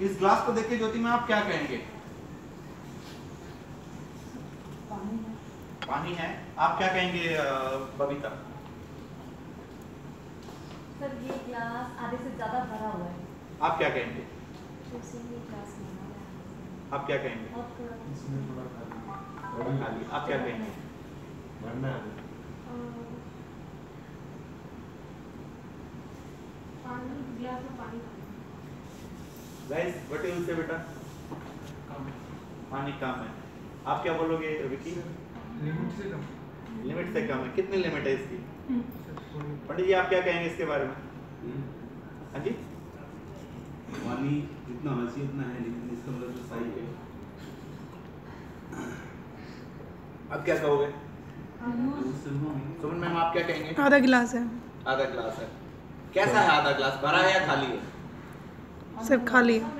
इस ग्लास को देख के ज्योति में आप क्या कहेंगे? पानी है। आप क्या कहेंगे बबीता? सर ये ग्लास आधे से ज्यादा भरा हुआ है। आप क्या कहेंगे? ये ग्लास भरा हुआ है। आप क्या कहेंगे? और थोड़ा खाली। आप क्या कहेंगे? पानी, ग्लास में पानी। गाइस व्हाट यू से बेटा? पानी कम है। आप क्या बोलोगे विकी? लिमिट से कम है। कितनी लिमिट है इसकी? पंडित जी आप क्या कहेंगे इसके बारे में? हाँ जी, पानी जितना होना चाहिए उतना है, लेकिन इसका मतलब जो सही है। अब क्या कहोगे? सुमन मैम आप क्या कहेंगे? आधा गिलास है। आधा ग्लास है। कैसा है आधा ग्लास? भरा है या खाली है? सिर्फ खाली है।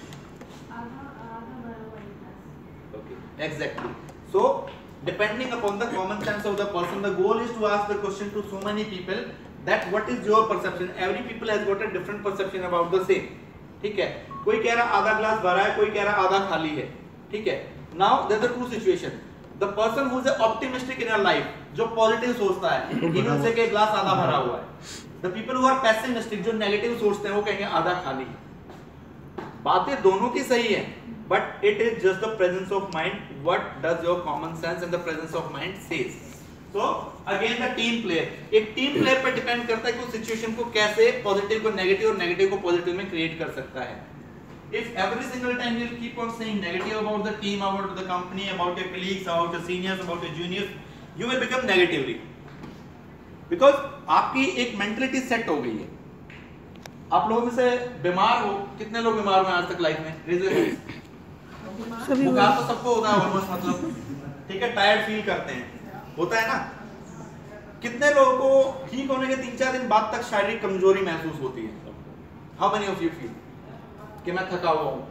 Okay, exactly. So, depending upon the common sense of the person, the goal is to ask the question to so many people that what is your perception? Every people has got a different perception about the same. ठीक है? कोई कह रहा आधा glass भरा है, कोई कह रहा आधा खाली है. ठीक है? Now there are two situations. The person who is optimistic in her life, जो positive सोचता है, he will say कि ग्लास आधा भरा हुआ है. The people who are pessimistic, जो negative सोचते हैं, वो कहेंगे आधा खाली है. बातें दोनों की सही है. But it is just the presence of mind. What does your common sense and the presence of mind says? So again the team player. एक team player पर depend करता है कि उस situation को कैसे positive को negative और negative को positive में create कर सकता है. If every single time you keep on saying negative about the team, about the company, about your colleagues, about your seniors, about your juniors, you will become negatively. Because आपकी एक mentality set हो गई है. आप लोगों में से बीमार हो, कितने लोग बीमार हुए आज तक लाइफ में? Raise your hands. बुखार तो सबको होता है ऑलमोस्ट, मतलब ठीक है, टायर्ड फील करते हैं, होता है ना. कितने लोगों को ठीक होने के 3-4 दिन बाद तक शारीरिक कमजोरी महसूस होती है? How many of you feel कि मैं थका हुआ हूं?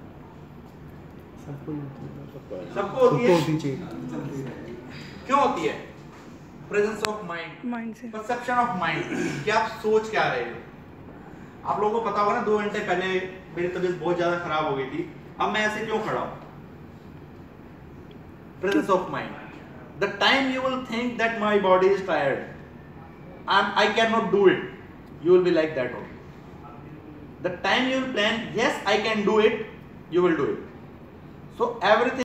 सबको होती है. क्यों होती है? प्रेजेंस ऑफ माइंड से, परसेप्शन ऑफ माइंड कि आप सोच क्या रहे हो. आप लोगों को पता होगा ना, 2 घंटे पहले मेरी तबीयत बहुत ज्यादा खराब हो गई थी. अब मैं ऐसे क्यों खड़ा हूं? Presence of mind. The time you will think that my body is tired and I cannot do it, you will be like that only. The time you will plan, yes I can do it, you will do it. So everything